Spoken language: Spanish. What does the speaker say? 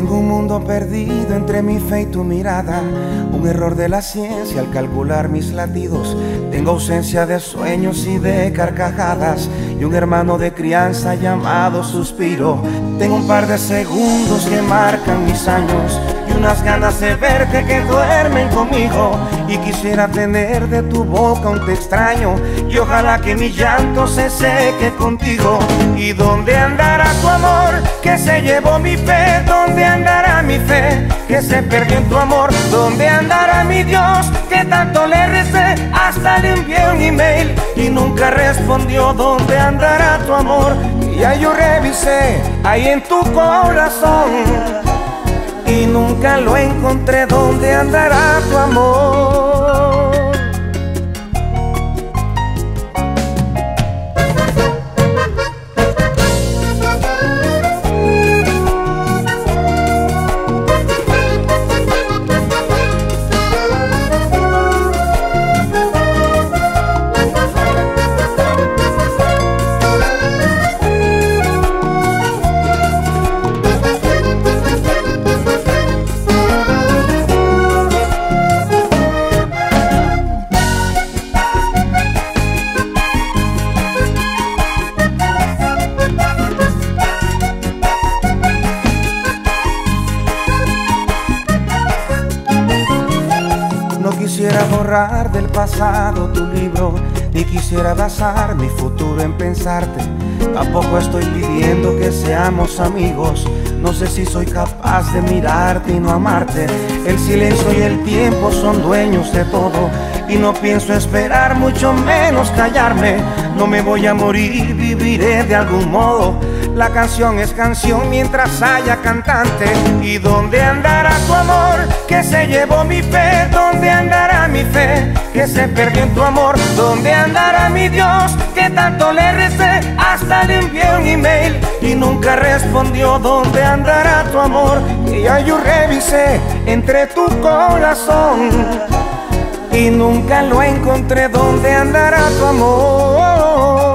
Tengo un mundo perdido entre mi fe y tu mirada, un error de la ciencia al calcular mis latidos. Tengo ausencia de sueños y de carcajadas y un hermano de crianza llamado suspiro. Tengo un par de segundos que marcan mis años y unas ganas de verte que duermen conmigo. Y quisiera tener de tu boca un te extraño y ojalá que mi llanto se seque contigo. ¿Y dónde andará tu amor que se llevó mi fe? ¿Dónde andará mi fe que se perdió en tu amor? ¿Dónde andará mi Dios que tanto le recé? Hasta le envié un email y nunca respondió. ¿Dónde andará tu amor? Y ya yo revisé ahí en tu corazón y nunca lo encontré. ¿Dónde andará tu amor? No quisiera borrar del pasado tu libro, ni quisiera basar mi futuro en pensarte. Tampoco estoy pidiendo que seamos amigos. No sé si soy capaz de mirarte y no amarte. El silencio y el tiempo son dueños de todo y no pienso esperar, mucho menos callarme. No me voy a morir, viviré de algún modo. La canción es canción mientras haya cantante. ¿Y dónde andará tu amor que se llevó mi fe? ¿Dónde andará mi fe que se perdió en tu amor? ¿Dónde andará mi Dios que tanto le recé? Hasta le envié un email y nunca respondió. ¿Dónde andará tu amor? Que ya yo revisé entre tu corazón y nunca lo encontré. ¿Dónde andará tu amor?